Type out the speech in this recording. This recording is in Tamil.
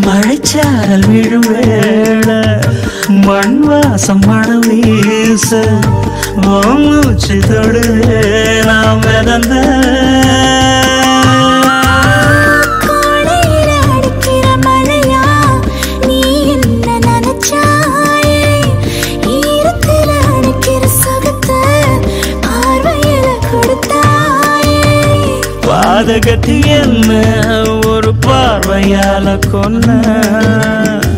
மழைச்சாரல் விழும் வேளை மண் வாசம் மனம் வீச மூச்சு தொடுவே நாம் மிதந்த பாதகத்தி என்ன ஒரு பார்வையால கொன்ன